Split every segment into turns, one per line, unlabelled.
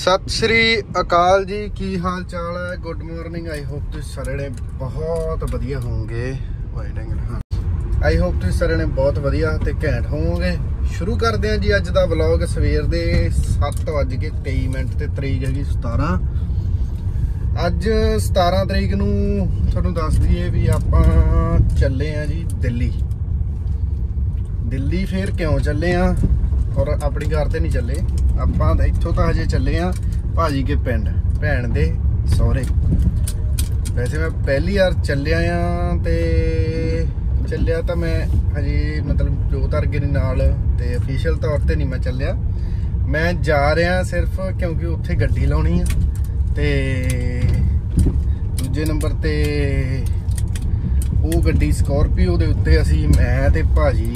सत श्री अकाल जी, की हाल चाल है। Good morning. आई होप तुम सारे ने बहुत वधिया होंगे। आई होप तुम सारे ने बहुत वधिया ते घैंट होवोगे। शुरू करते हैं जी अज का व्लॉग। सवेर के 7:23 ते तरीक हैगी 17। अज 17 तरीक नूं तुहानूं दस दईए भी आपां चले हैं जी दिल्ली। दिल्ली फिर क्यों चले हैं और अपनी कार ते नहीं चले। ਆਪਾਂ ਇੱਥੋਂ ਤਾਂ ਹਜੇ ਚੱਲੇ ਆ ਭਾਜੀ ਕੇ ਪਿੰਡ, ਭੈਣ ਦੇ ਸਹੁਰੇ। ਵੈਸੇ ਮੈਂ ਪਹਿਲੀ ਵਾਰ ਚੱਲਿਆ ਆ ਤੇ ਚੱਲਿਆ ਤਾਂ ਮੈਂ ਹਜੇ ਮਤਲਬ ਜੋਤ ਅਰਗੇ ਦੇ ਨਾਲ ਤੇ ਅਫੀਸ਼ੀਅਲ ਤੌਰ ਤੇ ਨਹੀਂ ਮੈਂ ਚੱਲਿਆ। ਮੈਂ ਜਾ ਰਿਹਾ ਸਿਰਫ ਕਿਉਂਕਿ ਉੱਥੇ ਗੱਡੀ ਲਾਉਣੀ ਆ ਤੇ ਦੂਜੇ ਨੰਬਰ ਤੇ ਉਹ ਗੱਡੀ ਸਕੋਰਪੀਓ ਦੇ ਉੱਤੇ ਅਸੀਂ ਮੈਂ ਤੇ ਭਾਜੀ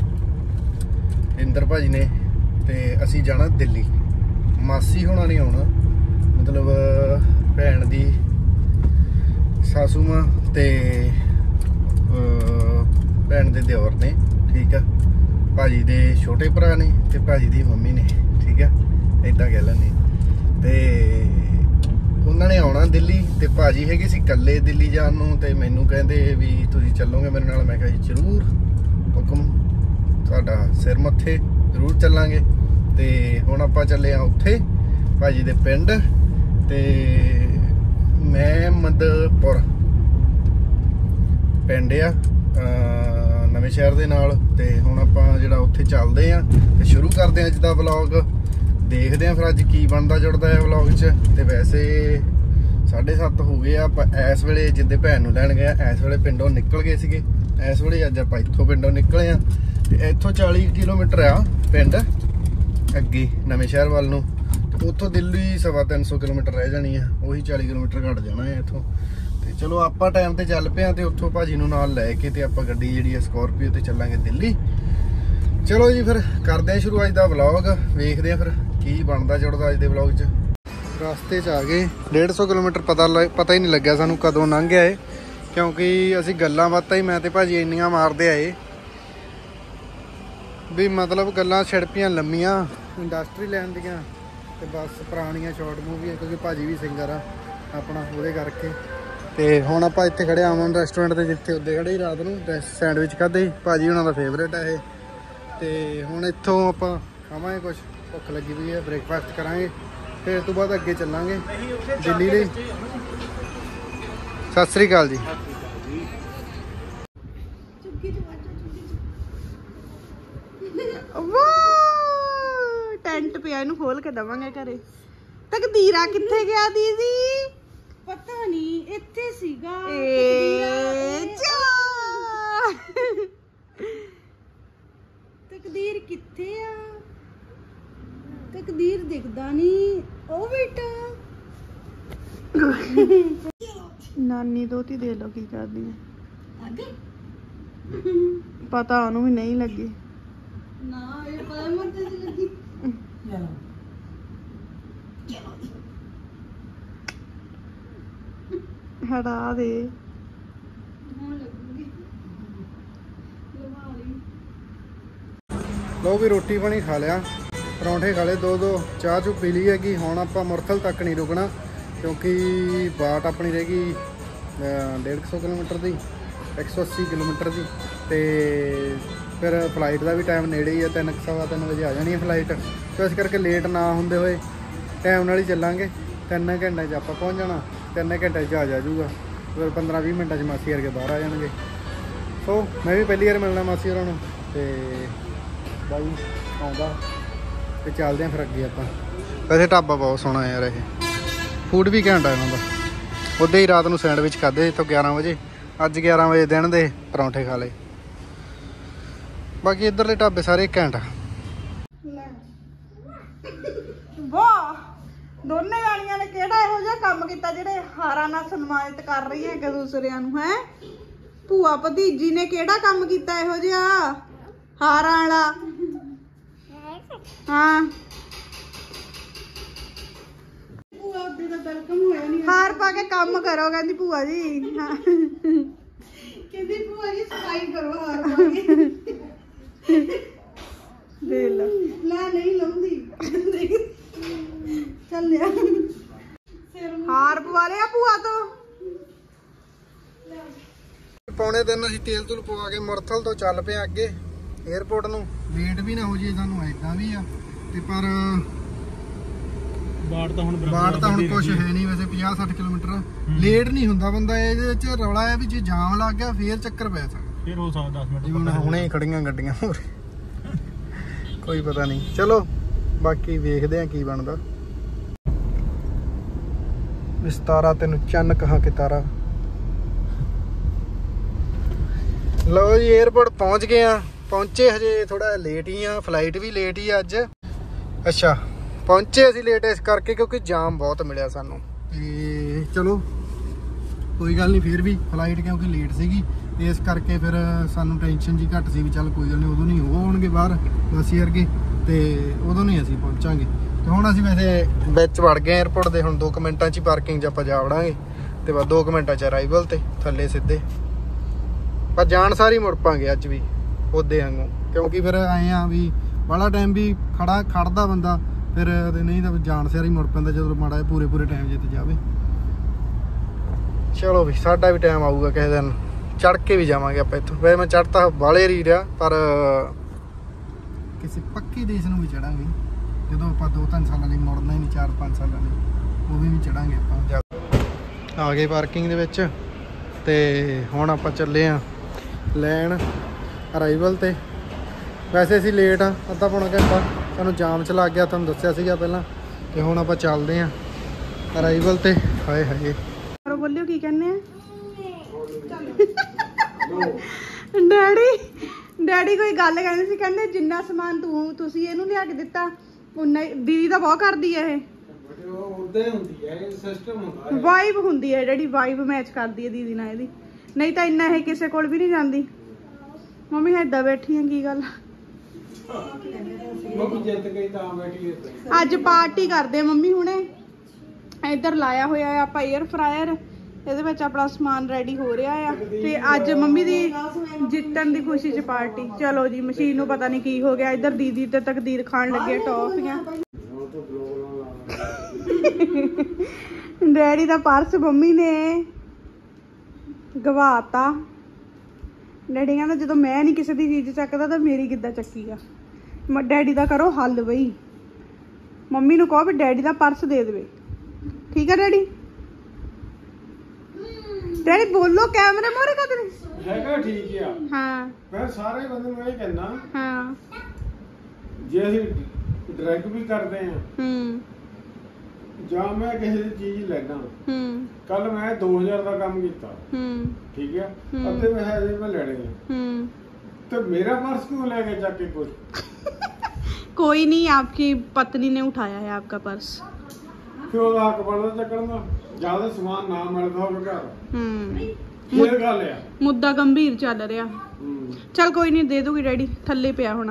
ਇੰਦਰ ਭਾਜੀ ਨੇ ਤੇ ਅਸੀਂ ਜਾਣਾ ਦਿੱਲੀ। ਮਾਸੀ ਹੋਣਾ ਨਹੀਂ ਆਉਣਾ, ਮਤਲਬ ਭੈਣ ਦੀ ਸਾਸੂ ਮਾਂ ਤੇ ਭੈਣ ਦੇ ਦਿਓਰ ਨੇ, ਠੀਕ ਆ। ਭਾਜੀ ਦੇ ਛੋਟੇ ਭਰਾ ਨੇ ਤੇ ਭਾਜੀ ਦੀ ਮੰਮੀ ਨੇ, ਠੀਕ ਆ, ਏਦਾਂ ਕਹਿ ਲੈਂਦੇ। ਤੇ ਉਹਨਾਂ ਨੇ ਆਉਣਾ ਦਿੱਲੀ ਤੇ ਭਾਜੀ ਹੈਗੇ ਸੀ ਇਕੱਲੇ ਦਿੱਲੀ ਜਾਣ ਨੂੰ ਤੇ ਮੈਨੂੰ ਕਹਿੰਦੇ ਵੀ ਤੁਸੀਂ ਚੱਲੋਗੇ ਮੇਰੇ ਨਾਲ। ਮੈਂ ਕਿਹਾ ਜੀ ਜ਼ਰੂਰ, ਹੁਕਮ ਤੁਹਾਡਾ ਸਿਰ ਮੱਥੇ, ਜ਼ਰੂਰ ਚੱਲਾਂਗੇ। ਤੇ ਹੁਣ ਆਪਾਂ ਚੱਲੇ ਆ ਉੱਥੇ ਭਾਜੀ ਦੇ ਪਿੰਡ ਤੇ ਮਹਿਮਦਪੁਰ ਪਿੰਡ ਆ ਨਵੇਂ ਸ਼ਹਿਰ ਦੇ ਨਾਲ। ਤੇ ਹੁਣ ਆਪਾਂ ਜਿਹੜਾ ਉੱਥੇ ਚੱਲਦੇ ਆ ਤੇ ਸ਼ੁਰੂ ਕਰਦੇ ਆ ਅੱਜ ਦਾ ਵਲੌਗ। ਦੇਖਦੇ ਆ ਫਿਰ ਅੱਜ ਕੀ ਬਣਦਾ ਜੁੜਦਾ ਹੈ ਵਲੌਗ 'ਚ। ਤੇ ਵੈਸੇ 7:30 ਹੋ ਗਏ ਆ। ਆਪਾਂ ਇਸ ਵੇਲੇ ਜਿੱਦੇ ਭੈਣ ਨੂੰ ਲੈਣ ਗਏ ਇਸ ਵੇਲੇ ਪਿੰਡੋਂ ਨਿਕਲ ਗਏ ਸੀਗੇ। ਇਸ ਵੇਲੇ ਅੱਜ ਆਪਾਂ ਇੱਥੋਂ ਪਿੰਡੋਂ ਨਿਕਲੇ ਆ ਤੇ ਇੱਥੋਂ 40 ਕਿਲੋਮੀਟਰ ਆ ਪਿੰਡ ਅੱਗੇ ਨਵੇਂ ਸ਼ਹਿਰ ਵੱਲ ਨੂੰ। ਤੇ ਉੱਥੋਂ ਦਿੱਲੀ 350 ਕਿਲੋਮੀਟਰ ਰਹਿ ਜਾਣੀ ਆ। ਉਹੀ 40 ਕਿਲੋਮੀਟਰ ਘੱਟ ਜਾਣਾ ਹੈ ਇੱਥੋਂ। ਤੇ ਚਲੋ ਆਪਾਂ ਟਾਈਮ ਤੇ ਚੱਲ ਪਏ ਆ ਤੇ ਉੱਥੋਂ ਭਾਜੀ ਨੂੰ ਨਾਲ ਲੈ ਕੇ ਤੇ ਆਪਾਂ ਗੱਡੀ ਜਿਹੜੀ ਆ ਸਕੋਰਪੀਓ ਤੇ ਚੱਲਾਂਗੇ ਦਿੱਲੀ। ਚਲੋ ਜੀ ਫਿਰ ਕਰਦੇ ਆ ਸ਼ੁਰੂ ਅੱਜ ਦਾ ਵਲੌਗ। ਵੇਖਦੇ ਆ ਫਿਰ ਕੀ ਬਣਦਾ ਜੁੜਦਾ ਅੱਜ ਦੇ ਵਲੌਗ 'ਚ। ਰਸਤੇ 'ਚ ਆ ਗਏ। 150 ਕਿਲੋਮੀਟਰ ਪਤਾ ਹੀ ਨਹੀਂ ਲੱਗਿਆ ਸਾਨੂੰ ਕਦੋਂ ਲੰਘ ਆਏ, ਕਿਉਂਕਿ ਅਸੀਂ ਗੱਲਾਂ ਬਾਤਾਂ ਹੀ ਮੈਂ ਤੇ ਭਾਜੀ ਇੰਨੀਆਂ ਮਾਰਦੇ ਆਏ ਵੀ ਮਤਲਬ ਗੱਲਾਂ ਛਿੜਪੀਆਂ ਲੰਮੀਆਂ ਇੰਡਸਟਰੀ ਲੈਣ ਦੀਆਂ ਤੇ ਬਸ ਪੁਰਾਣੀਆਂ ਸ਼ਾਰਟ ਮੂਵੀਆਂ, ਕਿਉਂਕਿ ਭਾਜੀ ਵੀ ਸਿੰਗਰ ਆ ਆਪਣਾ, ਉਹਦੇ ਕਰਕੇ। ਤੇ ਹੁਣ ਆਪਾਂ ਇੱਥੇ ਖੜੇ ਅਮਨ ਰੈਸਟੋਰੈਂਟ ਤੇ, ਜਿੱਥੇ ਉੱਦੇ ਖੜੇ ਹੀ ਰਾਤ ਨੂੰ ਸੈਂਡਵਿਚ ਖਾਧੇ। ਭਾਜੀ ਉਹਨਾਂ ਦਾ ਫੇਵਰੇਟ ਆ ਇਹ। ਤੇ ਹੁਣ ਇੱਥੋਂ ਆਪਾਂ ਖਾਵਾਂਗੇ ਕੁਛ, ਭੁੱਖ ਲੱਗੀ ਵੀ ਹੈ, ਬ੍ਰੇਕਫਾਸਟ ਕਰਾਂਗੇ। ਫਿਰ ਇਸ ਤੋਂ ਬਾਅਦ ਅੱਗੇ ਚੱਲਾਂਗੇ ਦਿੱਲੀ ਲਈ। ਸਤਿ ਸ੍ਰੀ ਅਕਾਲ ਜੀ। ਟੈਂਟ ਪਿਆ, ਇਹਨੂੰ ਖੋਲ ਕੇ ਦਵਾਂਗੇ ਘਰੇ। ਤਕਦੀਰਾ ਕਿੱਥੇ ਗਿਆ ਦੀਦੀ?
ਪਤਾ ਨਹੀਂ, ਇੱਥੇ ਸੀਗਾ। ਤਕਦੀਰ ਕਿੱਥੇ ਆ? ਤਕਦੀਰ ਦਿਖਦਾ ਨਹੀਂ। ਉਹ ਬੇਟਾ
ਨਾਨੀ ਦੋਤੀ ਦੇ ਲੋ ਕੀ ਕਰਦੀ ਹੈ। ਪਤਾ ਉਹਨੂੰ ਵੀ ਨਹੀਂ ਲੱਗੀ
ਨਾ, ਇਹ ਪਤਾ ਮਰਦੇ ਸੀ ਲੱਗੀ।
ਹਟਾ ਦੇ।
ਲੋ ਵੀ ਰੋਟੀ ਪਾਣੀ ਖਾ ਲਿਆ, ਪਰੌਂਠੇ ਖਾ ਲਏ, ਦੋ ਚਾਹ ਚੂ ਪੀ ਲਈ ਹੈਗੀ। ਹੁਣ ਆਪਾਂ ਮੁਰਥਲ ਤੱਕ ਨਹੀਂ ਰੁਕਣਾ ਕਿਉਂਕਿ ਬਾਟ ਆਪਣੀ ਰਹਿ ਗਈ 150 ਕਿਲੋਮੀਟਰ ਦੀ, 180 ਕਿਲੋਮੀਟਰ ਦੀ। ਤੇ ਫਿਰ ਫਲਾਈਟ ਦਾ ਵੀ ਟਾਈਮ ਨੇੜੇ ਹੀ ਆ, 3:15 ਵਜੇ ਆ ਜਾਣੀ ਹੈ ਫਲਾਈਟ। ਤੇ ਇਸ ਕਰਕੇ ਲੇਟ ਨਾ ਹੁੰਦੇ ਹੋਏ ਟਾਈਮ ਨਾਲ ਹੀ ਚੱਲਾਂਗੇ। 3 ਘੰਟੇ 'ਚ ਆਪਾਂ ਪਹੁੰਚ ਜਾਣਾ, 3 ਘੰਟੇ 'ਚ ਜਹਾਜ਼ ਆ ਜਾਊਗਾ। ਫਿਰ 15-20 ਮਿੰਟਾਂ 'ਚ ਮਾਸੀ ਵਰਗੇ ਬਾਹਰ ਆ ਜਾਣਗੇ। ਸੋ ਮੈਂ ਵੀ ਪਹਿਲੀ ਵਾਰ ਮਿਲਣਾ ਮਾਸੀ ਹੋਰਾਂ ਨੂੰ ਤੇ ਬਾਈ ਆਉਂਦਾ ਤੇ ਚੱਲਦੇ ਹਾਂ ਫਿਰ ਅੱਗੇ ਆਪਾਂ। ਵੈਸੇ ਢਾਬਾ ਬਹੁਤ ਸੋਹਣਾ ਯਾਰ, ਇਹ ਫੂਡ ਵੀ ਘੈਂਟ ਆ ਇਹਨਾਂ ਦਾ। ਉੱਦਾਂ ਹੀ ਰਾਤ ਨੂੰ ਸੈਂਡਵਿਚ ਖਾਧੇ ਇੱਥੋਂ 11 ਵਜੇ। ਅੱਜ 11 ਵਜੇ ਦਿਨ ਦੇ ਪਰੌਂਠੇ ਖਾ ਲਏ। ਬਾਕੀ ਇੱਧਰਲੇ ਢਾਬੇ ਸਾਰੇ ਘੈਂਟ ਆ।
ਵਾਹ, ਦੋਨੇ ਜਾਣੀਆਂ ਨੇ ਕਿਹੜਾ ਇਹੋ ਜਿਹਾ ਕੰਮ ਕੀਤਾ ਜਿਹੜੇ ਹਾਰਾਂ ਨਾਲ ਸਨਮਾਨਿਤ ਕਰ ਰਹੀਆਂ ਇੱਕ ਦੂਸਰਿਆਂ ਨੂੰ। ਹੈ ਭੂਆ ਭਤੀਜੀ ਨੇ ਕਿਹੜਾ ਕੰਮ ਕੀਤਾ ਇਹੋ ਜਿਹਾ ਹਾਰਾਂ ਵਾਲਾ? ਹਾਂ, ਹਾਰ ਪਾ ਕੇ ਕੰਮ ਕਰੋ ਕਹਿੰਦੀ ਭੂਆ ਜੀ।
ਕਹਿੰਦੀ ਭੂਆ ਜੀ ਸਫਾਈ ਕਰੋ ਹਾਰ ਪਾ ਕੇ।
ਦੇ ਲਾ
ਨਹੀਂ ਲਾਉਂਦੀ ਚੱਲ ਲਿਆ
ਦਿਨ ਅਸੀਂ ਤੇਲ ਤੂਲ ਪਵਾ ਕੇ ਮੁਰਥਲ ਤੋਂ ਚੱਲ ਪਏ ਅੱਗੇ 에ਅਰਪੋਰਟ ਨੂੰ। ਲੇਟ ਵੀ ਨਾ ਹੋ ਜੇ ਸਾਨੂੰ, ਐਦਾਂ ਵੀ ਆ ਤੇ ਪਰ ਬਾੜ ਤਾਂ ਹੁਣ ਕੁਛ ਹੈ ਨਹੀਂ ਵੈਸੇ। 50-60 ਕਿਲੋਮੀਟਰ ਲੇਟ ਨਹੀਂ ਹੁੰਦਾ ਬੰਦਾ। ਇਹਦੇ ਵਿੱਚ ਰੌਲਾ ਹੈ ਵੀ ਜੇ ਜਾਮ ਲੱਗ ਗਿਆ ਫੇਰ ਚੱਕਰ ਪੈ ਸਕਦਾ, ਫੇਰ ਹੋ ਸਕਦਾ 10 ਮਿੰਟ ਜਿਵੇਂ ਹੁਣੇ ਖੜੀਆਂ ਗੱਡੀਆਂ ਹੋਰ ਕੋਈ ਪਤਾ ਨਹੀਂ। ਚਲੋ ਬਾਕੀ ਵੇਖਦੇ ਆ ਕੀ ਬਣਦਾ। ਵਿਸਤਾਰਾ ਤੈਨੂੰ ਚੰਨ ਕਹਾ ਕਿ ਤਾਰਾ। ਲਓ ਜੀ 에ਅਰਪੋਰਟ ਪਹੁੰਚ ਗਏ ਆ। ਪਹੁੰਚੇ ਹਜੇ ਥੋੜਾ ਲੇਟ ਹੀ ਆ, ਫਲਾਈਟ ਵੀ ਲੇਟ ਹੀ ਅੱਜ। ਅੱਛਾ ਪਹੁੰਚੇ ਅਸੀਂ ਲੇਟ ਇਸ ਕਰਕੇ ਕਿਉਂਕਿ ਜਾਮ ਬਹੁਤ ਮਿਲਿਆ ਸਾਨੂੰ। ਤੇ ਚਲੋ ਕੋਈ ਗੱਲ ਨਹੀਂ, ਫਿਰ ਵੀ ਫਲਾਈਟ ਕਿਉਂਕਿ ਲੇਟ ਸੀਗੀ ਤੇ ਇਸ ਕਰਕੇ ਫਿਰ ਸਾਨੂੰ ਟੈਨਸ਼ਨ ਜੀ ਘੱਟ ਸੀ ਵੀ ਚੱਲ ਕੋਈ ਗੱਲ ਨਹੀਂ, ਉਦੋਂ ਨਹੀਂ ਉਹ ਹੋਣਗੇ ਬਾਹਰ ਅਸੀਂ ਵਰਗੇ ਤੇ ਉਦੋਂ ਨਹੀਂ ਅਸੀਂ ਪਹੁੰਚਾਂਗੇ। ਤੇ ਹੁਣ ਅਸੀਂ ਵੈਸੇ ਵਿੱਚ ਵੜ ਗਏ 에ਅਰਪੋਰਟ ਦੇ। ਹੁਣ 2 ਮਿੰਟਾਂ 'ਚ ਹੀ ਪਾਰਕਿੰਗ 'ਚ ਆਪਾਂ ਜਾ ਵੜਾਂਗੇ ਤੇ ਬਸ 2 ਮਿੰਟਾਂ 'ਚ ਅਰਾਈਵਲ ਤੇ ਥੱਲੇ ਸਿੱਧੇ। ਪਰ ਜਾਣ ਸਾਰੀ ਮੁੜ ਪਾਂਗੇ ਅੱਜ ਵੀ ਉਹਦੇ ਵਾਂਗੂ, ਕਿਉਂਕਿ ਫਿਰ ਆਏ ਆ ਵੀ ਬਾਹਲਾ ਟਾਈਮ ਵੀ ਖੜਦਾ ਬੰਦਾ ਫਿਰ ਨਹੀਂ ਤਾਂ ਜਾਣ ਸਾਰੀ ਮੁੜ ਪੈਂਦਾ ਜਦੋਂ ਮਾੜਾ ਪੂਰੇ ਟਾਈਮ ਜੇ ਤੇ ਜਾਵੇ। ਚਲੋ ਵੀ ਸਾਡਾ ਵੀ ਟਾਈਮ ਆਊਗਾ ਕਿਸੇ ਦਿਨ, ਚੜ ਕੇ ਵੀ ਜਾਵਾਂਗੇ ਆਪਾਂ ਇੱਥੋਂ। ਵੈਸੇ ਮੈਂ ਚੜ੍ਹਤਾ ਬਾਲੇ ਰੀ ਰਿਹਾ ਪਰ ਕਿਸੇ ਪੱਕੀ ਦੇਸ਼ ਨੂੰ ਵੀ ਚੜਾਂਗੇ ਜਦੋਂ ਆਪਾਂ 2-3 ਸਾਲਾਂ ਲਈ ਮੁੜਨਾ ਹੀ ਨਹੀਂ, 4-5 ਸਾਲਾਂ ਲਈ ਉਹ ਵੀ ਚੜਾਂਗੇ ਆਪਾਂ। ਆ ਗਏ ਪਾਰਕਿੰਗ ਦੇ ਵਿੱਚ ਤੇ ਹੁਣ ਆਪਾਂ ਚੱਲੇ ਆ ਲੈਣ ਅਰਾਈਵਲ ਤੇ। ਵੈਸੇ ਅਸੀਂ ਲੇਟ ਆ ਅੱਧਾ ਪੌਣਾ ਘੰਟਾ, ਸਾਨੂੰ ਜਾਮ 'ਚ ਲੱਗ ਗਿਆ, ਤੁਹਾਨੂੰ ਦੱਸਿਆ ਸੀਗਾ ਪਹਿਲਾਂ। ਤੇ ਹੁਣ ਆਪਾਂ ਚੱਲਦੇ ਆ ਅਰਾਈਵਲ ਤੇ। ਹਾਏ ਹਾਏ ਬੋਲਿਓ ਕੀ ਕਹਿੰਦੇ ਆ ਡੈਡੀ ਕੋਈ ਗੱਲ ਕਹਿੰਦੇ ਸੀ, ਕਹਿੰਦੇ ਜਿੰਨਾ ਸਮਾਨ ਤੁਸੀਂ ਇਹਨੂੰ ਲਿਆ ਕੇ ਦਿੱਤਾ ਉਨਾ ਦੀਦੀ ਤਾਂ ਬਹੁਤ ਕਰਦੀ ਹੈ। ਇਹ ਵਾਈਬ ਹੁੰਦੀ ਹੈ ਜਿਹੜੀ ਵਾਈਬ ਮੈਚ ਕਰਦੀ ਹੈ ਦੀਦੀ ਨਾਲ ਇਹਦੀ, ਨਹੀਂ ਤਾਂ ਇੰਨਾ ਇਹ ਕਿਸੇ ਕੋਲ ਵੀ ਨਹੀਂ ਜਾਂਦੀ। ਮੰਮੀ ਏਦਾਂ ਬੈਠੀ ਆ ਕੀ ਗੱਲ? ਅੱਜ ਪਾਰਟੀ ਕਰਦੇ ਆ ਮੰਮੀ ਹੁਣੇ। ਇੱਧਰ ਲਾਇਆ ਹੋਇਆ ਆ ਆਪਾਂ 에ਅਰ ਫਰਾਇਰ, ਇਹਦੇ ਵਿੱਚ ਆਪਣਾ ਸਮਾਨ ਰੈਡੀ ਹੋ ਰਿਹਾ ਆ ਤੇ ਅੱਜ ਮੰਮੀ ਦੀ ਜਿੱਤਣ ਦੀ ਖੁਸ਼ੀ 'ਚ ਪਾਰਟੀ। ਚਲੋ ਜੀ ਮਸ਼ੀਨ ਨੂੰ ਪਤਾ ਨਹੀਂ ਕੀ ਹੋ ਗਿਆ। ਇੱਧਰ ਦੀਦੀ ਤੇ ਤਕਦੀਰ ਖਾਣ ਲੱਗੇ ਟੌਫੀਆਂ। ਡੈਡੀ ਦਾ ਪਰਸ ਮੰਮੀ ਨੇ ਗਵਾਤਾ। ਡੈਡੀ ਕਹਿੰਦਾ ਜਦੋਂ ਮੈਂ ਨਹੀਂ ਕਿਸੇ ਦੀ ਚੀਜ਼ ਚੱਕਦਾ ਤਾਂ ਮੇਰੀ ਕਿੱਦਾਂ ਚੱਕੀ ਆ। ਡੈਡੀ ਦਾ ਕਰੋ ਹੱਲ ਬਈ, ਮੰਮੀ ਨੂੰ ਕਹੋ ਵੀ ਡੈਡੀ ਦਾ ਪਰਸ ਦੇ ਦੇਵੇ। ਠੀਕ ਹੈ ਡੈਡੀ? ਡੈਡੀ ਬੋਲੋ ਕੈਮਰੇ ਮੋਰੇ ਕਦ
ਹੈਗਾ ਠੀਕ ਆ।
ਹਾਂ
ਮੈਂ ਸਾਰੇ ਬੰਦੇ ਨੂੰ ਇਹ ਕਹਿੰਦਾ
ਹਾਂ
ਜੇ ਅਸੀਂ ਡਰੈਗ ਵੀ ਕਰਦੇ ਆ ਜਾਂ ਮੈਂ ਕਿਸੇ ਦੀ ਚੀਜ਼ ਲੈਣਾ। ਕੱਲ ਮੈਂ 2000 ਦਾ ਕੰਮ ਕੀਤਾ, ਠੀਕ ਹੈ, ਅੱਧੇ ਪੈਸੇ ਮੈਂ ਲੈਣੇ ਆ तो मेरा पर्स क्यों ले गए जाके?
कोई नहीं, आपकी पत्नी ने उठाया है आपका पर्स।
क्यों हक बनदा चकड़ना? ज्यादा सामान ना मिलदा होवे घर। ये गल है,
मुद्दा गंभीर चल रहा। चल कोई नहीं, दे दूगी डैडी। थल्ले पिया होना,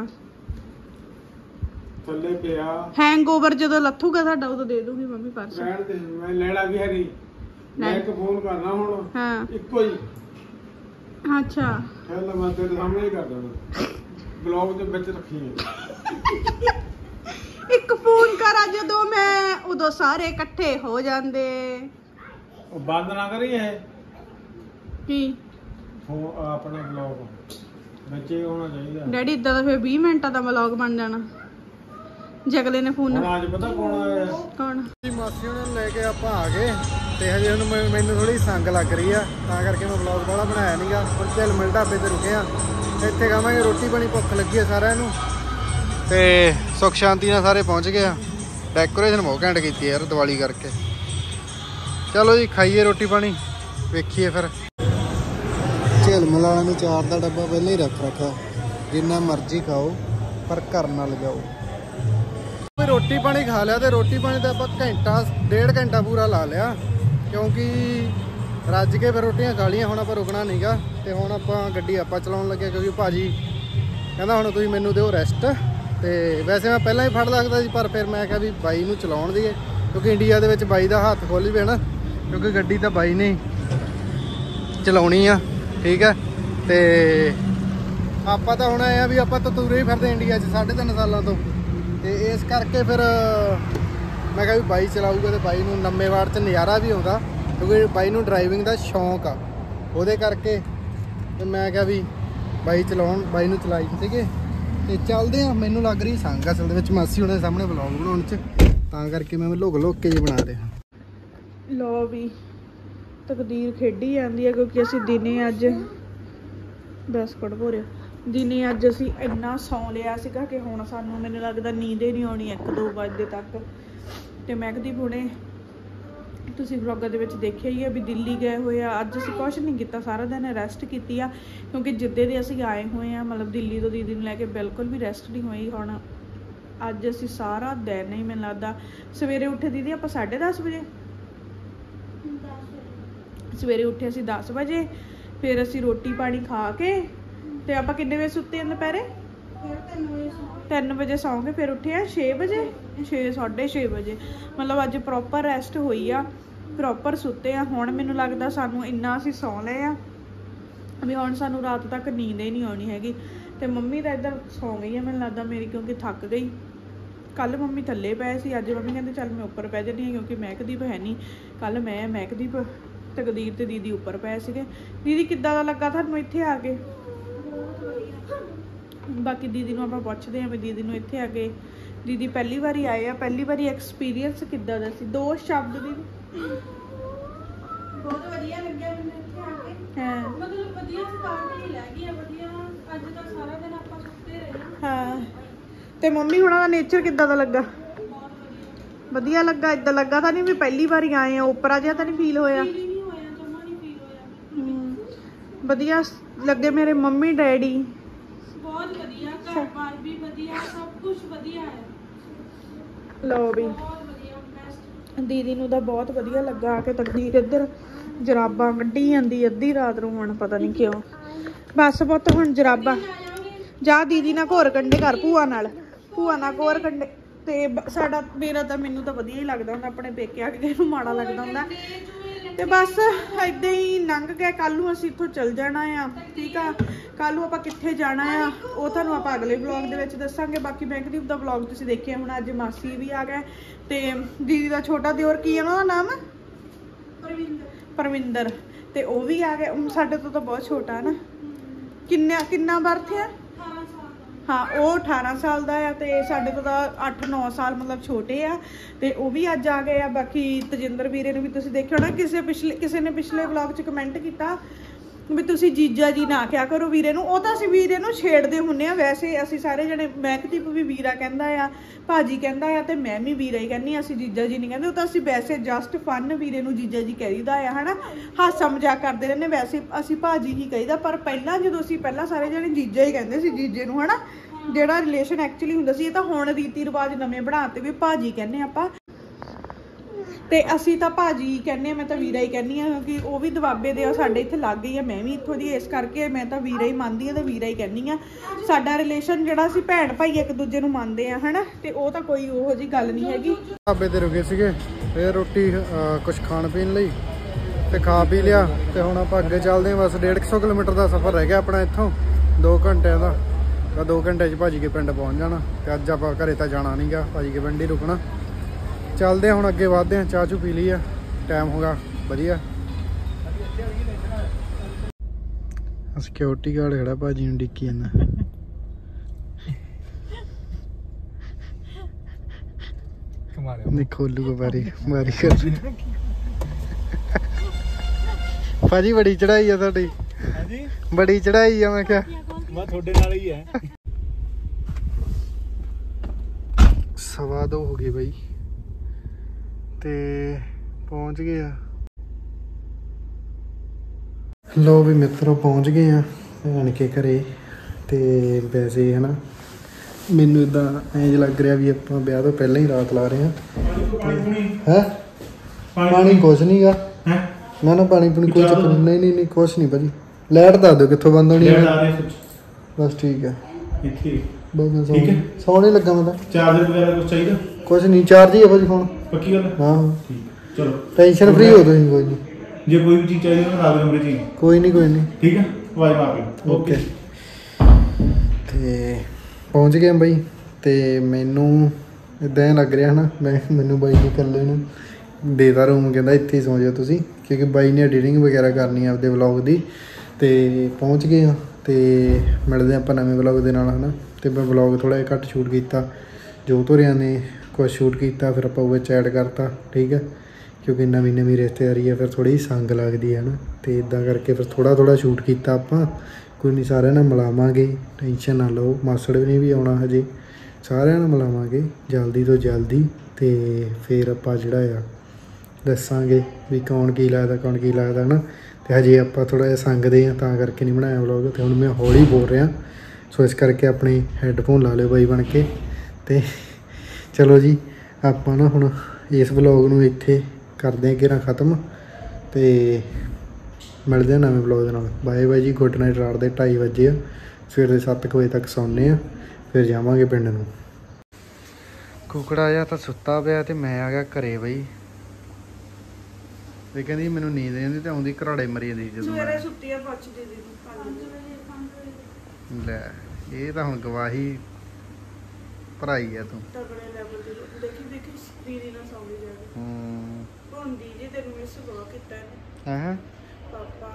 थल्ले पिया
हैंगओवर जदों लथूगा साडा उदों दे दूंगी मम्मी पर्स।
रहन दे, मैं लेना भी है नहीं। मैं एक फोन करना हुण।
हां
इको ही।
अच्छा
चल मैं तेरे सामने ही कर देना, ब्लॉग दे विच रखी है।
एक फोन करा जदों मैं उदों सारे इकट्ठे हो जांदे।
ओ बंद ना करी है
की
अपना ब्लॉग ਵਿੱਚ ਹੀ ਹੋਣਾ ਚਾਹੀਦਾ
ਡੈਡੀ। ਇਦਾਂ ਤਾਂ ਫਿਰ 20 ਮਿੰਟਾਂ ਦਾ ਵਲੌਗ ਬਣ ਜਾਣਾ ਜੇ ਅਗਲੇ ਨੇ ਫੋਨ।
ਹੁਣ ਅੱਜ ਪਤਾ ਕੌਣ ਆਇਆ?
ਕੌਣ?
ਮਾਸੀ ਉਹਨਾਂ ਨੂੰ ਲੈ ਕੇ ਆਪਾਂ ਆ ਗਏ ਤੇ ਹਜੇ ਹੁਣ ਮੈਨੂੰ ਥੋੜੀ ਸੰਗ ਲੱਗ ਰਹੀ ਆ, ਤਾਂ ਕਰਕੇ ਮੈਂ ਵਲੌਗ ਬਾਹਲਾ ਬਣਾਇਆ ਨਹੀਂਗਾ। ਹੁਣ ਚੱਲ ਮਿਲ ਢਾਬੇ ਤੇ ਰੁਕੇ ਆ, ਇੱਥੇ ਖਾਵਾਂਗੇ ਰੋਟੀ ਪਾਣੀ। ਭੁੱਖ ਲੱਗੀ ਆ ਸਾਰਿਆਂ ਨੂੰ ਤੇ ਸੁੱਖ ਸ਼ਾਂਤੀ ਨਾਲ ਸਾਰੇ ਪਹੁੰਚ ਗਏ ਆ। ਡੈਕੋਰੇਸ਼ਨ ਬਹੁਤ ਘੈਂਟ ਕੀਤੀ ਯਾਰ ਦੀਵਾਲੀ ਕਰਕੇ। ਚਲੋ ਜੀ ਖਾਈਏ ਰੋਟੀ ਪਾਣੀ, ਵੇਖੀਏ ਫਿਰ। ਝਿਲਮਲਾ ਨੂੰ ਚਾਰ ਦਾ ਡੱਬਾ ਪਹਿਲਾਂ ਹੀ ਰੱਖ ਰੱਖਿਆ, ਜਿੰਨਾ ਮਰਜ਼ੀ ਖਾਓ ਪਰ ਘਰ ਨਾ ਲਗਾਓ। ਰੋਟੀ ਪਾਣੀ ਖਾ ਲਿਆ ਤੇ ਰੋਟੀ ਪਾਣੀ ਤਾਂ ਆਪਾਂ ਘੰਟਾ 1.5 ਘੰਟਾ ਪੂਰਾ ਲਾ ਲਿਆ, ਕਿਉਂਕਿ ਰੱਜ ਕੇ ਫਿਰ ਰੋਟੀਆਂ ਖਾ ਲਈਆਂ। ਹੁਣ ਆਪਾਂ ਰੁਕਣਾ ਨਹੀਂਗਾ ਤੇ ਹੁਣ ਆਪਾਂ ਗੱਡੀ ਆਪਾਂ ਚਲਾਉਣ ਲੱਗੇ, ਕਿਉਂਕਿ ਭਾਜੀ ਕਹਿੰਦਾ ਹੁਣ ਤੁਸੀਂ ਮੈਨੂੰ ਦਿਓ ਰੈਸਟ। ਤੇ ਵੈਸੇ ਮੈਂ ਪਹਿਲਾਂ ਹੀ ਫੜ ਲੱਗਦਾ ਸੀ, ਪਰ ਫਿਰ ਮੈਂ ਕਿਹਾ ਵੀ ਬਾਈ ਨੂੰ ਚਲਾਉਣ ਦੀਏ, ਕਿਉਂਕਿ ਇੰਡੀਆ ਦੇ ਵਿੱਚ ਬਾਈ ਦਾ ਹੱਥ ਖੋਲ੍ਹ ਵੀ ਨਾ, ਕਿਉਂਕਿ ਗੱਡੀ ਤਾਂ ਬਾਈ ਨੇ ਚਲਾਉਣੀ ਆ। ਠੀਕ ਹੈ, ਤੇ ਆਪਾਂ ਤਾਂ ਹੁਣ ਆਏ ਆ ਵੀ ਆਪਾਂ ਤਾਂ ਤੁਰੇ ਹੀ ਫਿਰਦੇ ਇੰਡੀਆ 'ਚ 3.5 ਸਾਲਾਂ ਤੋਂ, ਤੇ ਇਸ ਕਰਕੇ ਫਿਰ ਮੈਂ ਕਿਹਾ ਵੀ ਬਾਈ ਚਲਾਊਗਾ ਤੇ ਬਾਈ ਨੂੰ ਲੰਮੇਵਾੜ 'ਚ ਨਜ਼ਾਰਾ ਵੀ ਆਉਂਦਾ, ਕਿਉਂਕਿ ਬਾਈ ਨੂੰ ਡਰਾਈਵਿੰਗ ਦਾ ਸ਼ੌਂਕ ਆ। ਉਹਦੇ ਕਰਕੇ ਤੇ ਮੈਂ ਕਿਹਾ ਵੀ ਬਾਈ ਨੂੰ ਚਲਾਈ ਸੀਗੇ ਤੇ ਚੱਲਦੇ ਆ। ਮੈਨੂੰ ਲੱਗ ਰਹੀ ਸੰਗ ਅਸਲ ਦੇ ਵਿੱਚ ਮਾਸੀ ਹੁਣੇ ਸਾਹਮਣੇ ਵਲੌਗ ਬਣਾਉਣ 'ਚ, ਤਾਂ ਕਰਕੇ ਮੈਂ ਲੁਕ ਕੇ ਜੇ ਬਣਾ ਰਿਹਾ।
ਲੋ ਵੀ ਤਕਦੀਰ ਖੇਡੀ ਜਾਂਦੀ ਹੈ ਕਿਉਂਕਿ ਅਸੀਂ ਦਿਨੇ ਅੱਜ ਬਿਸਕੁਟ ਭੋਰਿਆ ਦਿਨੇ ਅੱਜ ਅਸੀਂ ਇੰਨਾ ਸੌਂ ਲਿਆ ਸੀਗਾ ਕਿ ਹੁਣ ਸਾਨੂੰ ਮੈਨੂੰ ਲੱਗਦਾ ਨੀਂਦ ਹੀ ਨਹੀਂ ਆਉਣੀ 1-2 ਵਜੇ ਤੱਕ। ਤੇ ਮਹਿਕਦੀਪ ਹੁਣੇ ਤੁਸੀਂ ਵਲੌਗਾਂ ਦੇ ਵਿੱਚ ਦੇਖਿਆ ਹੀ ਆ ਵੀ ਦਿੱਲੀ ਗਏ ਹੋਏ ਆ। ਅੱਜ ਅਸੀਂ ਕੁਛ ਨਹੀਂ ਕੀਤਾ, ਸਾਰਾ ਦਿਨ ਰੈਸਟ ਕੀਤੀ ਆ ਕਿਉਂਕਿ ਜਿੱਦੇ ਦੇ ਅਸੀਂ ਆਏ ਹੋਏ ਆ ਮਤਲਬ ਦਿੱਲੀ ਤੋਂ ਦੀਦੀ ਨੂੰ ਲੈ ਕੇ ਬਿਲਕੁਲ ਵੀ ਰੈਸਟ ਨਹੀਂ ਹੋਈ। ਹੁਣ ਅੱਜ ਅਸੀਂ ਸਾਰਾ ਦਿਨ ਹੀ ਮੈਨੂੰ ਲੱਗਦਾ ਸਵੇਰੇ ਉੱਠੇ ਦੀਦੀ ਆਪਾਂ 10:30 ਵਜੇ ਸਵੇਰੇ ਉੱਠੇ ਅਸੀਂ 10 ਵਜੇ। ਫਿਰ ਅਸੀਂ ਰੋਟੀ ਪਾਣੀ ਖਾ ਕੇ ਤੇ ਆਪਾਂ ਕਿੰਨੇ ਵਜੇ ਸੁੱਤੇ ਆਂ ਦੁਪਹਿਰੇ? 3 ਵਜੇ ਸੌਂ ਕੇ ਫਿਰ ਉੱਠੇ ਆ 6 ਵਜੇ 6:30 ਵਜੇ। ਮਤਲਬ ਅੱਜ ਪ੍ਰੋਪਰ ਰੈਸਟ ਹੋਈ ਆ, ਪ੍ਰੋਪਰ ਸੁੱਤੇ ਆ। ਹੁਣ ਮੈਨੂੰ ਲੱਗਦਾ ਸਾਨੂੰ ਇੰਨਾ ਅਸੀਂ ਸੌਂ ਲਏ ਆ ਵੀ ਹੁਣ ਸਾਨੂੰ ਰਾਤ ਤੱਕ ਨੀਂਦ ਹੀ ਨਹੀਂ ਆਉਣੀ ਹੈਗੀ। ਤੇ ਮੰਮੀ ਤਾਂ ਇੱਧਰ ਸੌਂ ਗਈ ਆ ਮੈਨੂੰ ਲੱਗਦਾ ਮੇਰੀ, ਕਿਉਂਕਿ ਥੱਕ ਗਈ। ਕੱਲ ਮੰਮੀ ਥੱਲੇ ਪਏ ਸੀ, ਅੱਜ ਮੰਮੀ ਕਹਿੰਦੇ ਚੱਲ ਮੈਂ ਉੱਪਰ ਪੈ ਜਾਂਦੀ ਹਾਂ ਕਿਉਂਕਿ ਮਹਿਕਦੀਪ ਹੈ ਨਹੀਂ। ਕੱਲ ਮੈਂ ਮਹਿਕਦੀਪ ਤਕਦੀਰ ਤੇ ਦੀਦੀ ਉੱਪਰ ਪਏ ਸੀਗੇ। ਦੀਦੀ ਕਿੱਦਾਂ ਦਾ ਲੱਗਾ ਤੁਹਾਨੂੰ ਇੱਥੇ ਆ ਕੇ? ਬਾਕੀ ਦੀਦੀ ਨੂੰ ਆਪਾਂ ਪੁੱਛਦੇ ਹਾਂ ਵੀ ਦੀਦੀ ਨੂੰ ਇੱਥੇ ਆ ਕੇ, ਦੀਦੀ ਪਹਿਲੀ ਵਾਰੀ ਆਏ ਆ, ਪਹਿਲੀ ਵਾਰੀ ਐਕਸਪੀਰੀਅੰਸ ਕਿੱਦਾਂ ਦਾ ਸੀ? 2 ਸ਼ਬਦ ਦੀਦੀ।
ਬਹੁਤ ਵਧੀਆ ਲੱਗਿਆ ਮੈਨੂੰ ਇੱਥੇ ਆ ਕੇ।
ਹਾਂ
ਮਤਲਬ ਵਧੀਆ ਸਟਾਰਟ ਹੀ ਲੱਗ ਗਿਆ, ਵਧੀਆ। ਅੱਜ ਤਾਂ ਸਾਰਾ ਦਿਨ ਆਪਾਂ ਸੁੱਤੇ ਰਹੇ।
ਹਾਂ ਤੇ ਮੰਮੀ ਹੁਣਾਂ ਦਾ ਨੇਚਰ ਕਿੱਦਾਂ ਦਾ ਲੱਗਾ? ਵਧੀਆ ਲੱਗਾ? ਇਦਾਂ ਲੱਗਾ ਤਾਂ ਨਹੀਂ ਵੀ ਪਹਿਲੀ ਵਾਰੀ ਆਏ ਆ, ਓਪਰਾ ਜਿਹਾ ਤਾਂ ਨਹੀਂ ਫੀਲ ਹੋਇਆ? ਵਧੀਆ ਲੱਗੇ ਮੇਰੇ ਮੰਮੀ ਡੈਡੀ?
ਬਹੁਤ ਵਧੀਆ, ਘਰ-ਬਾਰ ਵੀ ਵਧੀਆ, ਸਭ ਕੁਝ ਵਧੀਆ ਹੈ।
ਲਓ ਵੀ
ਬਹੁਤ ਵਧੀਆ, ਬੈਸਟ।
ਦੀਦੀ ਨੂੰ ਤਾਂ ਬਹੁਤ ਵਧੀਆ ਲੱਗਾ ਆ ਕੇ। ਤਕਦੀਰ ਇੱਧਰ ਜਰਾਬਾਂ ਕੱਢੀ ਜਾਂਦੀ ਅੱਧੀ ਰਾਤ ਨੂੰ, ਹੁਣ ਪਤਾ ਨਹੀਂ ਕਿਉਂ। ਬਸ ਪੁੱਤ ਹੁਣ ਜਰਾਬਾਂ ਜਾ ਦੀਦੀ ਨਾਲ ਘੋਰ ਕੰਡੇ ਕਰ, ਭੂਆ ਨਾਲ ਘੋਰ ਕੰਡੇ। ਤੇ ਸਾਡਾ ਮੇਰਾ ਤਾਂ ਮੈਨੂੰ ਤਾਂ ਵਧੀਆ ਹੀ ਲੱਗਦਾ ਹੁੰਦਾ, ਆਪਣੇ ਪੇਕੇ ਆ ਕੇ ਕਿਸੇ ਨੂੰ ਮਾੜਾ ਲੱਗਦਾ ਹੁੰਦਾ। ਤੇ ਬਸ ਏਦਾਂ ਹੀ ਲੰਘ ਗਿਆ। ਕੱਲ ਨੂੰ ਅਸੀਂ ਇੱਥੋਂ ਚੱਲ ਜਾਣਾ ਆ, ਠੀਕ ਆ। ਕੱਲ ਨੂੰ ਆਪਾਂ ਕਿੱਥੇ ਜਾਣਾ ਆ ਉਹ ਤੁਹਾਨੂੰ ਆਪਾਂ ਅਗਲੇ ਵਲੌਗ ਦੇ ਵਿੱਚ ਦੱਸਾਂਗੇ। ਬਾਕੀ ਮਹਿਕਦੀਪ ਦਾ ਵਲੌਗ ਤੁਸੀਂ ਦੇਖਿਆ ਹੁਣ। ਅੱਜ ਮਾਸੀ ਵੀ ਆ ਗਏ ਤੇ ਦੀਦੀ ਦਾ ਛੋਟਾ ਦਿਓਰ, ਕੀ ਹੈ ਉਹਨਾਂ ਦਾ ਨਾਮ? ਪਰਵਿੰਦਰ। ਤੇ ਉਹ ਵੀ ਆ ਗਏ। ਸਾਡੇ ਤੋਂ ਤਾਂ ਬਹੁਤ ਛੋਟਾ ਨਾ। ਕਿੰਨਾ ਬਰਥ ਆ? ਹਾਂ ਉਹ 18 ਸਾਲ ਦਾ ਆ ਤੇ ਸਾਡੇ ਤੋਂ ਤਾਂ 8-9 ਸਾਲ ਮਤਲਬ ਛੋਟੇ ਆ। ਤੇ ਉਹ ਵੀ ਅੱਜ ਆ ਗਏ ਆ। ਬਾਕੀ ਤਜਿੰਦਰ ਵੀਰੇ ਨੂੰ ਵੀ ਤੁਸੀਂ ਦੇਖਿਆ ਹੋਣਾ, ਕਿਸੇ ਨੇ ਪਿਛਲੇ ਵਲੌਗ 'ਚ ਕਮੈਂਟ ਕੀਤਾ ਵੀ ਤੁਸੀਂ ਜੀਜਾ ਜੀ ਨਾ ਕਿਹਾ ਕਰੋ ਵੀਰੇ ਨੂੰ। ਉਹ ਤਾਂ ਅਸੀਂ ਵੀਰੇ ਨੂੰ ਛੇੜਦੇ ਹੁੰਦੇ ਆ, ਵੈਸੇ ਅਸੀਂ ਸਾਰੇ ਜਣੇ। ਮਹਿਕਦੀਪ ਵੀ ਵੀਰਾ ਕਹਿੰਦਾ ਆ, ਭਾਜੀ ਕਹਿੰਦਾ ਆ, ਤੇ ਮੈਂ ਵੀ ਵੀਰਾ ਹੀ ਕਹਿੰਦੀ ਆ, ਅਸੀਂ ਜੀਜਾ ਜੀ ਨਹੀਂ ਕਹਿੰਦੇ। ਉਹ ਤਾਂ ਅਸੀਂ ਵੈਸੇ ਜਸਟ ਫਨ ਵੀਰੇ ਨੂੰ ਜੀਜਾ ਜੀ ਕਹੀਦਾ ਆ, ਹਨਾ, ਹਾਸਾ ਮਜ਼ਾਕ ਕਰਦੇ ਰਹਿੰਦੇ। ਵੈਸੇ ਅਸੀਂ ਭਾਜੀ ਹੀ ਕਹੀਦਾ, ਪਰ ਪਹਿਲਾਂ ਜਦੋਂ ਅਸੀਂ ਸਾਰੇ ਜਣੇ ਜੀਜਾ ਹੀ ਕਹਿੰਦੇ ਸੀ ਜੀਜੇ ਨੂੰ, ਹਨਾ, ਜਿਹੜਾ ਰਿਲੇਸ਼ਨ ਐਕਚੁਅਲੀ ਹੁੰਦਾ ਸੀ। ਇਹ ਤਾਂ ਹੁਣ ਰੀਤੀ ਰਿਵਾਜ ਨਵੇਂ ਬਣਾਤੇ ਵੀ ਭਾਜੀ ਕਹਿੰਦੇ ਆਪਾਂ। ਤੇ ਅਸੀਂ ਤਾਂ ਭਾਜੀ ਕਹਿੰਦੇ ਆ, ਮੈਂ ਤਾਂ ਵੀਰਾ ਹੀ ਕਹਿੰਦੀ ਆ ਕਿਉਂਕਿ ਉਹ ਵੀ ਦੁਆਬੇ ਦੇ ਆ, ਸਾਡੇ ਇੱਥੇ ਲੱਗ ਗਈ ਆ, ਮੈਂ ਵੀ ਇੱਥੋਂ ਦੀ, ਇਸ ਕਰਕੇ ਮੈਂ ਤਾਂ ਵੀਰਾ ਹੀ ਮੰਨਦੀ ਆ ਤੇ ਵੀਰਾ ਹੀ ਕਹਿੰਦੀ ਆ। ਸਾਡਾ ਰਿਲੇਸ਼ਨ ਜਿਹੜਾ ਅਸੀਂ ਭੈਣ ਭਾਈ ਇੱਕ ਦੂਜੇ ਨੂੰ ਮੰਨਦੇ ਆ, ਹਨਾ, ਤੇ ਉਹ ਤਾਂ ਕੋਈ ਉਹੋ ਜਿਹੀ ਗੱਲ ਨਹੀਂ ਹੈਗੀ।
ਢਾਬੇ ਤੇ ਰੁਕੇ ਸੀਗੇ, ਫਿਰ ਰੋਟੀ ਕੁਛ ਖਾਣ ਪੀਣ ਲਈ ਤੇ ਖਾ ਪੀ ਲਿਆ। ਤੇ ਹੁਣ ਆਪਾਂ ਅੱਗੇ ਚੱਲਦੇ ਹਾਂ। ਬਸ 150 ਕਿਲੋਮੀਟਰ ਦਾ ਸਫ਼ਰ ਰਹਿ ਗਿਆ ਆਪਣਾ ਇੱਥੋਂ, 2 ਘੰਟਿਆਂ ਦਾ। 2 ਘੰਟੇ 'ਚ ਭਾਜੀ ਕੇ ਪਿੰਡ ਪਹੁੰਚ ਜਾਣਾ। ਤੇ ਅੱਜ ਆਪਾਂ ਘਰੇ ਤਾਂ ਜਾਣਾ ਨਹੀਂ ਗਾ, ਭਾਜੀ ਕੇ ਪਿੰਡ ਹੀ ਰੁਕਣਾ। ਚੱਲਦੇ ਆ ਹੁਣ ਅੱਗੇ ਵੱਧਦੇ ਆ। ਚਾਹ ਚੂ ਪੀ ਲਈ ਆ, ਟਾਈਮ ਹੋ ਗਿਆ ਵਧੀਆ। ਸਿਕਿਉਰਿਟੀ ਗਾਰਡ ਖੜਾ ਭਾਜੀ ਨੂੰ ਡਿੱਕੀ ਜਾਂਦਾ। ਨਹੀਂ ਖੋਲੂਗਾ ਬਾਰੀ ਕਰ। ਭਾਜੀ ਬੜੀ ਚੜਾਈ ਆ ਤੁਹਾਡੀ। ਹਾਂਜੀ ਬੜੀ ਚੜਾਈ ਆ। ਮੈਂ ਕਿਹਾ
ਮੈਂ ਤੁਹਾਡੇ ਨਾਲ ਹੀ ਹੈ।
2:15 ਹੋ ਗਏ ਬਾਈ ਤੇ ਪਹੁੰਚ ਗਏ ਆ। ਲੋ ਵੀ ਮਿੱਤਰੋ ਪਹੁੰਚ ਗਏ ਆ ਭੈਣ ਕੇ ਘਰੇ। ਤੇ ਵੈਸੇ ਹਨਾ ਮੈਨੂੰ ਇਦਾਂ ਇੰਜ ਲੱਗ ਰਿਹਾ ਵੀ ਆਪਾਂ ਵਿਆਹ ਤੋਂ ਪਹਿਲਾਂ ਹੀ ਰਾਤ ਲਾ ਰਹੇ ਆ। ਹੈ ਪਾਣੀ ਕੁਛ ਨਹੀਂ ਗਾ। ਨਾ ਪਾਣੀ ਪੂਣੀ ਕੋਈ ਚੱਕਰ ਨਹੀਂ ਕੁਛ ਨਹੀਂ ਭਾਜੀ। ਲਾਈਟ ਦੱਸ ਦਿਓ ਕਿੱਥੋਂ ਬੰਦ ਹੋਣੀ ਹੈ। ਬਸ ਠੀਕ ਹੈ। ਬਸ ਸੌਣ ਹੀ ਲੱਗਾ ਮੈਂ ਤਾਂ।
ਚਾਰਜਰ ਵਗੈਰਾ ਕੁਝ ਚਾਹੀਦਾ? ਕੁਛ
ਨਹੀਂ, ਚਾਰਜ ਹੀ ਹੈ ਭਾਜੀ ਫੋਨ।
ਪੱਕੀ ਗੱਲ? ਹਾਂ ਠੀਕ। ਚਲੋ
ਟੈਨਸ਼ਨ ਫ੍ਰੀ ਹੋ ਤੁਸੀਂ। ਕੋਈ ਨਹੀਂ,
ਜੇ ਕੋਈ ਵੀ ਚੀਜ਼ ਚਾਹੀਦੀ ਹੈ ਨਾ ਨੰਬਰ ਜੀ। ਕੋਈ ਨਹੀਂ ਠੀਕ ਹੈ, ਆਵਾਜ਼ ਮਾਰ ਲਿਓ। ਓਕੇ। ਤੇ ਪਹੁੰਚ ਗਏ ਬਾਈ। ਤੇ ਮੈਨੂੰ ਇਦਾਂ ਲੱਗ ਰਿਹਾ ਹਨਾ, ਮੈਨੂੰ ਬਾਈ ਨੂੰ ਇਕੱਲੇ ਨੂੰ ਦੇਦਾ ਰੂਮ, ਕਹਿੰਦਾ ਇੱਥੇ ਹੀ ਸੌਂ ਜਾਓ ਤੁਸੀਂ, ਕਿਉਂਕਿ ਬਾਈ ਨੇ ਐਡੀਟਿੰਗ ਵਗੈਰਾ ਕਰਨੀ ਆ ਆਪਦੇ ਵਲੌਗ ਦੀ।
ਤੇ ਪਹੁੰਚ ਗਏ ਹਾਂ ਤੇ ਮਿਲਦੇ ਆਪਾਂ ਨਵੇਂ ਵਲੌਗ ਦੇ ਨਾਲ ਹਨਾ। ਤੇ ਮੈਂ ਵਲੌਗ ਥੋੜ੍ਹਾ ਜਿਹਾ ਘੱਟ ਸ਼ੂਟ ਕੀਤਾ, ਜੋਤ ਹੋਰਿਆਂ ਨੇ ਕੁਛ ਸ਼ੂਟ ਕੀਤਾ, ਫਿਰ ਆਪਾਂ ਉਹ ਵਿੱਚ ਐਡ ਕਰਤਾ, ਠੀਕ ਹੈ, ਕਿਉਂਕਿ ਨਵੀਂ ਰਿਸ਼ਤੇਦਾਰੀ ਹੈ, ਫਿਰ ਥੋੜ੍ਹੀ ਸੰਗ ਲੱਗਦੀ ਹੈ ਨਾ। ਤੇ ਇਦਾਂ ਕਰਕੇ ਫਿਰ ਥੋੜ੍ਹਾ ਸ਼ੂਟ ਕੀਤਾ ਆਪਾਂ। ਕੋਈ ਨਹੀਂ, ਸਾਰਿਆਂ ਨਾਲ ਮਿਲਾਵਾਂਗੇ, ਟੈਨਸ਼ਨ ਨਾ ਲਓ। ਮਾਸੜ ਵੀ ਨਹੀਂ ਵੀ ਆਉਣਾ ਹਜੇ, ਸਾਰਿਆਂ ਨਾਲ ਮਿਲਾਵਾਂਗੇ ਜਲਦੀ ਤੋਂ ਜਲਦੀ। ਤੇ ਫਿਰ ਆਪਾਂ ਜਿਹੜਾ ਆ ਦੱਸਾਂਗੇ ਵੀ ਕੌਣ ਕੀ ਲੱਗਦਾ ਨਾ। ਤੇ ਹਜੇ ਆਪਾਂ ਥੋੜ੍ਹਾ ਜਿਹਾ ਸੰਗਦੇ ਹਾਂ, ਤਾਂ ਕਰਕੇ ਨਹੀਂ ਬਣਾਇਆ ਵਲੌਗ। ਤੇ ਹੁਣ ਮੈਂ ਹੌਲੀ ਬੋਲ ਰਿਹਾ, ਸੋ ਇਸ ਕਰਕੇ ਆਪਣੇ ਹੈੱਡਫੋਨ ਲਾ ਲਿਓ ਬਾਈ ਬਣ ਕੇ। ਤੇ ਚਲੋ ਜੀ, ਆਪਾਂ ਨਾ ਹੁਣ ਇਸ ਵਲੌਗ ਨੂੰ ਇੱਥੇ ਕਰਦੇ ਹਾਂ ਘੇਰਾ ਖ਼ਤਮ, ਤੇ ਮਿਲਦੇ ਹਾਂ ਨਵੇਂ ਵਲੌਗ ਦੇ ਨਾਲ। ਬਾਏ ਬਾਏ ਜੀ, ਗੁੱਡ ਨਾਈਟ। ਰਾਤ ਦੇ 2:30 ਵਜੇ ਆ, ਸਵੇਰ ਦੇ 7 ਵਜੇ ਤੱਕ ਸੌਂਦੇ ਆ, ਫਿਰ ਜਾਵਾਂਗੇ ਪਿੰਡ ਨੂੰ। ਕੁਕੜਾ ਜਿਹਾ ਤਾਂ ਸੁੱਤਾ ਪਿਆ ਤੇ ਮੈਂ ਆ ਗਿਆ ਘਰੇ ਬਈ। ਤੇ ਕਹਿੰਦੀ ਮੈਨੂੰ ਨੀਂਦ ਨਹੀਂ ਆਉਂਦੀ, ਤੇ ਆਉਂਦੀ ਘਰਾੜੇ ਮਰੀ ਜਾਂਦੀ ਜਦੋਂ
ਸਵੇਰੇ ਸੁੱਤੀ ਆ 5 ਵਜੇ।
ਲੈ, ਇਹ ਤਾਂ ਹੁਣ ਗਵਾਹੀ ਭਰਾਈ ਆ ਤੂੰ।
ਤਗੜੇ ਲੈਵਲ ਤੇ ਦੇਖੀ ਦੀਦੀ ਨਾਲ ਸੌਂ ਗਈ ਜਾ ਕੇ। ਹੁਣ ਦੀਦੀ ਤੈਨੂੰ ਮਿਸ ਬਹੁਤ ਕੀਤਾ ਇਹਨੇ।
ਹਾਂ
ਪਾਪਾ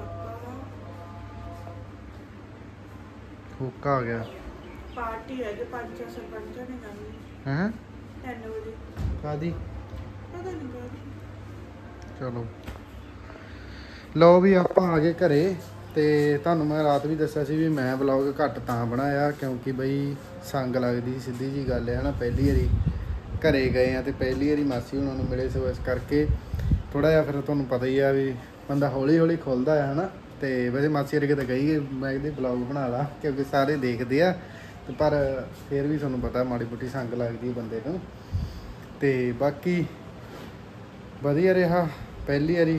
ਹੁੱਕਾ ਆ ਗਿਆ।
ਪਾਰਟੀ ਹੈ ਜੇ 5 ਸਰਪੰਚਾਂ ਨੇ ਕਰਨੀ।
ਹਾਂ
3 ਵਜੇ
ਕਾਦੀ?
ਪਤਾ ਨਹੀਂ ਕਾਹਦੀ।
ਚਲੋ ਲਓ ਵੀ ਆਪਾਂ ਆ ਗਏ ਘਰੇ। ਤੇ ਤੁਹਾਨੂੰ ਮੈਂ ਰਾਤ ਵੀ ਦੱਸਿਆ ਸੀ ਵੀ ਮੈਂ ਵਲੌਗ ਘੱਟ ਤਾਂ ਬਣਾਇਆ ਕਿਉਂਕਿ ਬਈ ਸੰਗ ਲੱਗਦੀ, ਸਿੱਧੀ ਜੀ ਗੱਲ ਹੈ ਨਾ। ਪਹਿਲੀ ਵਾਰੀ ਘਰੇ ਗਏ ਆ ਤੇ ਪਹਿਲੀ ਵਾਰੀ ਮਾਸੀ ਉਹਨਾਂ ਨੂੰ ਮਿਲੇ, ਸੋ ਇਸ ਕਰਕੇ ਥੋੜ੍ਹਾ ਜਿਹਾ ਫਿਰ ਤੁਹਾਨੂੰ ਪਤਾ ਹੀ ਆ ਵੀ ਬੰਦਾ ਹੌਲੀ ਖੁੱਲ੍ਹਦਾ ਆ ਹੈ ਨਾ। ਤੇ ਵੈਸੇ ਮਾਸੀ ਵਰਗੇ ਤਾਂ ਕਹੀ ਗਏ ਮੈਂ ਕਹਿੰਦੀ ਵਲੌਗ ਬਣਾ ਲਾ, ਕਿਉਂਕਿ ਸਾਰੇ ਦੇਖਦੇ ਆ। ਤੇ ਪਰ ਫਿਰ ਵੀ ਤੁਹਾਨੂੰ ਪਤਾ ਮਾੜੀ ਮੋਟੀ ਸੰਗ ਲੱਗਦੀ ਹੈ ਬੰਦੇ ਨੂੰ। ਤੇ ਬਾਕੀ ਵਧੀਆ ਰਿਹਾ। ਪਹਿਲੀ ਵਾਰੀ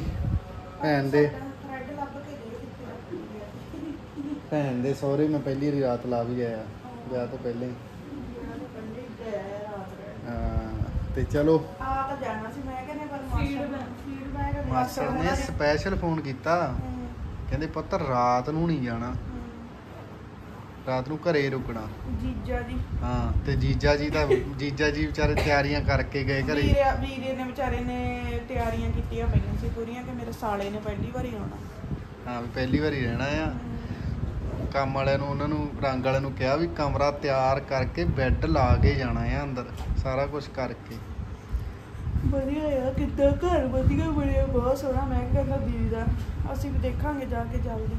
ਭੈਣ ਦੇ ਸਹੁਰੇ ਮੈਂ ਪਹਿਲੀ ਵਾਰੀ ਰਾਤ ਲਾ ਵੀ ਆਇਆ, ਵਿਆਹ ਤੋਂ ਪਹਿਲਾਂ ਹੀ। ਤੇ ਚਲੋ ਮਾਸੜ ਨੇ ਸਪੈਸ਼ਲ ਫੋਨ ਕੀਤਾ, ਕਹਿੰਦੇ ਪੁੱਤ ਰਾਤ ਨੂੰ ਨਹੀਂ ਜਾਣਾ, ਰਾਤ ਨੂੰ ਘਰੇ ਰੁਕਣਾ।
ਜੀਜਾ ਜੀ
ਹਾਂ, ਤੇ ਜੀਜਾ ਜੀ ਵਿਚਾਰੇ ਤਿਆਰੀਆਂ ਕਰਕੇ ਗਏ ਘਰੇ।
ਵੀਰੇ ਨੇ ਵਿਚਾਰੇ ਨੇ ਤਿਆਰੀਆਂ ਕੀਤੀਆਂ ਪਈਆਂ ਸੀ ਪੂਰੀਆਂ ਕਿ ਮੇਰੇ ਸਾਲੇ ਨੇ ਪਹਿਲੀ ਵਾਰੀ ਆਉਣਾ।
ਹਾਂ, ਵੀ ਪਹਿਲੀ ਵਾਰੀ ਰਹਿਣਾ ਆ। ਕੰਮ ਵਾਲਿਆਂ ਨੂੰ, ਉਹਨਾਂ ਨੂੰ ਰੰਗ ਵਾਲਿਆਂ ਨੂੰ ਕਿਹਾ ਵੀ ਕਮਰਾ ਤਿਆਰ ਕਰਕੇ ਬੈੱਡ ਲਾ ਕੇ ਜਾਣਾ ਆ ਅੰਦਰ, ਸਾਰਾ ਕੁਝ ਕਰਕੇ।
ਵਧੀਆ ਆ, ਕਿੱਦਾਂ ਘਰ ਵਧੀਆ ਬਣਿਆ, ਬਹੁਤ ਸੋਹਣਾ। ਮੈਂ ਕਹਿੰਦਾ ਦੀਦੀ ਦਾ ਅਸੀਂ ਵੀ ਦੇਖਾਂਗੇ ਜਾ ਕੇ ਜਲਦੀ।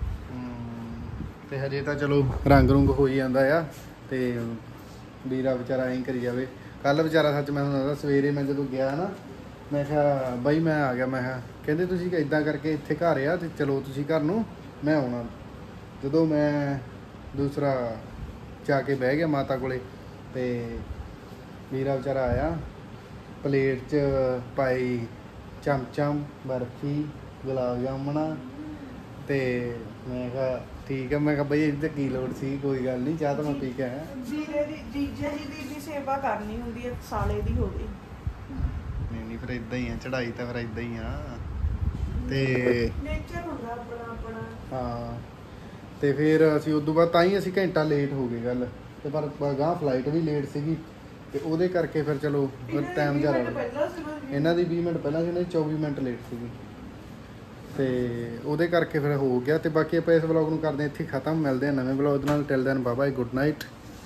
ਤੇ ਹਜੇ ਤਾਂ ਚਲੋ ਰੰਗ ਹੋ ਹੀ ਜਾਂਦਾ ਆ। ਤੇ ਵੀਰਾ ਵਿਚਾਰਾ ਐਂ ਕਰੀ ਜਾਵੇ। ਕੱਲ ਵਿਚਾਰਾ ਸੱਚ ਮੈਂ ਤੁਹਾਨੂੰ ਦੱਸਦਾ, ਸਵੇਰੇ ਮੈਂ ਜਦੋਂ ਗਿਆ ਨਾ, ਮੈਂ ਕਿਹਾ ਬਾਈ ਮੈਂ ਆ ਗਿਆ। ਮੈਂ ਕਿਹਾ ਕਹਿੰਦੇ ਤੁਸੀਂ ਇੱਦਾਂ ਕਰਕੇ ਇੱਥੇ ਘਰ ਆ ਤੇ ਚਲੋ ਤੁਸੀਂ ਘਰ ਨੂੰ, ਮੈਂ ਆਉਣਾ। ਜਦੋਂ ਮੈਂ ਦੂਸਰਾ ਜਾ ਕੇ ਬਹਿ ਗਿਆ ਮਾਤਾ ਕੋਲੇ, ਤੇ ਵੀਰਾ ਵਿਚਾਰਾ ਆਇਆ, ਪਲੇਟ 'ਚ ਪਾਈ ਚਮਚਮ, ਬਰਫੀ, ਗੁਲਾਬ ਜਾਮਣਾ। ਤੇ ਮੈਂ ਕਿਹਾ ਠੀਕ ਹੈ। ਮੈਂ ਕਿਹਾ ਬਈ ਇਹਦੀ ਤਾਂ ਕੀ ਲੋੜ ਸੀ, ਕੋਈ ਗੱਲ ਨਹੀਂ, ਚਾਹ ਤਾਂ ਮੈਂ ਪੀ ਕੇ ਆਇਆ।
ਵੀਰੇ ਦੀ ਜੀਜੇ ਜੀ ਦੀ ਸੇਵਾ ਕਰਨੀ ਹੁੰਦੀ ਹੈ, ਸਾਲੇ ਦੀ ਹੋ ਗਈ।
ਨਹੀਂ ਫਿਰ ਇਦਾਂ ਹੀ ਆ, ਚੜਾਈ ਤਾਂ ਫਿਰ ਇਦਾਂ ਹੀ ਆ। ਤੇ
ਨੇਚਰ ਹੁੰਦਾ ਆਪਣਾ।
ਹਾਂ, ਤੇ ਫਿਰ ਅਸੀਂ ਉਦੋਂ ਬਾਅਦ ਤਾਂ ਹੀ ਅਸੀਂ ਘੰਟਾ ਲੇਟ ਹੋ ਗਏ ਗੱਲ। ਤੇ ਪਰ ਗਾਂ ਫਲਾਈਟ ਵੀ ਲੇਟ ਸੀਗੀ, ਤੇ ਉਹਦੇ ਕਰਕੇ ਫਿਰ ਚਲੋ ਟਾਈਮ ਜ਼ਿਆਦਾ ਇਹਨਾਂ ਦੀ 20 ਮਿੰਟ ਪਹਿਲਾਂ ਸੀ, ਇਹਨਾਂ ਦੀ 24 ਮਿੰਟ ਲੇਟ ਸੀਗੀ। ਤੇ ਉਹਦੇ ਕਰਕੇ ਫਿਰ ਹੋ ਗਿਆ। ਤੇ ਬਾਕੀ ਆਪਾਂ ਇਸ ਵਲੌਗ ਨੂੰ ਕਰਦੇ ਇੱਥੇ ਖਤਮ। ਮਿਲਦੇ ਹਾਂ ਨਵੇਂ ਵਲੌਗ ਦੇ ਨਾਲ। Till then bye bye, good night.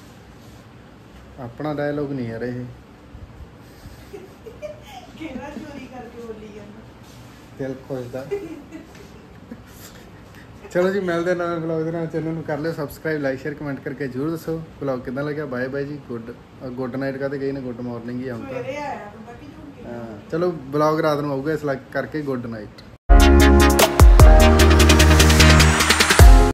ਆਪਣਾ ਡਾਇਲੋਗ ਨਹੀਂ ਯਾਰ ਇਹ,
ਕਿਹੜਾ ਚੋਰੀ ਕਰਕੇ ਬੋਲੀ ਜਾਂਦਾ
ਦਿਲ ਖੁਸ਼ਦਾ। ਚਲੋ ਜੀ, ਮਿਲਦੇ ਨਵੇਂ ਵਲੌਗ ਦੇ ਨਾਲ। ਚੈਨਲ ਨੂੰ ਕਰ ਲਿਓ ਸਬਸਕ੍ਰਾਈਬ, ਲਾਈਕ, ਸ਼ੇਅਰ, ਕਮੈਂਟ ਕਰਕੇ ਜ਼ਰੂਰ ਦੱਸੋ ਵਲੌਗ ਕਿੱਦਾਂ ਲੱਗਿਆ। ਬਾਏ ਬਾਏ ਜੀ, ਗੁੱਡ ਨਾਈਟ ਕਾਹਤੇ ਗਈ ਨਾ, ਗੁੱਡ ਮਾਰਨਿੰਗ ਹੀ ਆਉਂਦਾ।
ਸਵੇਰੇ ਆਇਆ ਬੰਦਾ ਕਿ ਝੂਠ
ਚਲੋ ਵਲੌਗ ਰਾਤ ਨੂੰ ਆਊਗਾ, ਇਸ ਕਰਕੇ ਗੁੱਡ ਨਾਈਟ।